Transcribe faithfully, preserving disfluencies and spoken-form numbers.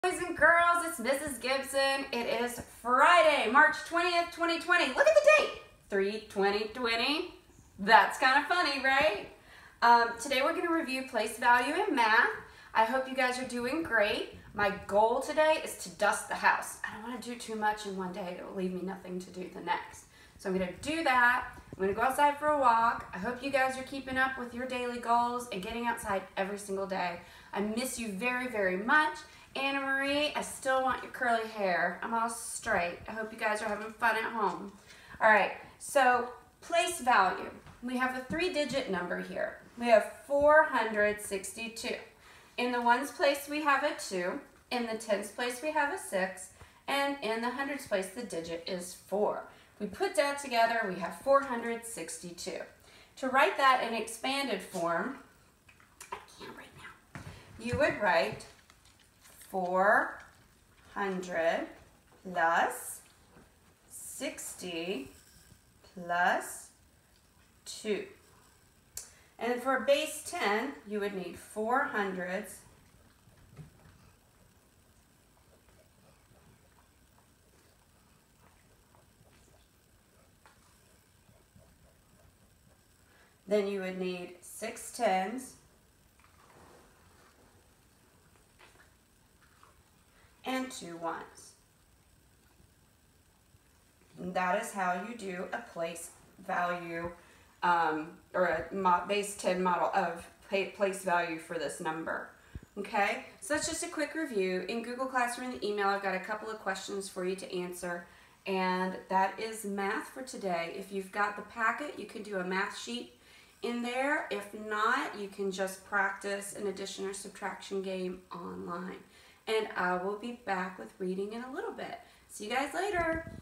Boys and girls, it's Missus Gibson. It is Friday, March twentieth, twenty twenty. Look at the date, three twenty twenty. That's kind of funny, right? Um, today we're going to review place value in math. I hope you guys are doing great. My goal today is to dust the house. I don't want to do too much in one day. It will leave me nothing to do the next. So I'm going to do that. I'm going to go outside for a walk. I hope you guys are keeping up with your daily goals and getting outside every single day. I miss you very, very much. Anna Marie, I still want your curly hair. I'm all straight. I hope you guys are having fun at home. All right, so place value. We have a three-digit number here. We have four hundred sixty-two. In the ones place, we have a two. In the tens place, we have a six. And in the hundreds place, the digit is four. If we put that together, we have four hundred sixty-two. To write that in expanded form, I can't right now, you would write four hundred plus sixty plus two. And for base ten, you would need four hundreds then you would need six tens and two ones. And that is how you do a place value um, or a base ten model of place value for this number. Okay, so that's just a quick review. In Google Classroom and the email, I've got a couple of questions for you to answer, and that is math for today. If you've got the packet, you can do a math sheet in there. If not, you can just practice an addition or subtraction game online. And I will be back with reading in a little bit. See you guys later.